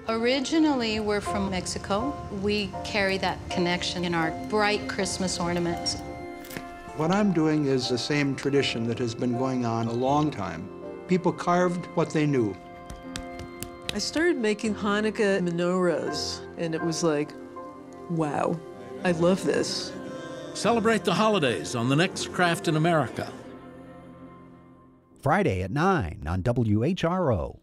Originally, we're from Mexico. We carry that connection in our bright Christmas ornaments. What I'm doing is the same tradition that has been going on a long time. People carved what they knew. I started making Hanukkah menorahs, and it was like, wow, I love this. Celebrate the holidays on the next Craft in America. Friday at 9 on WHRO.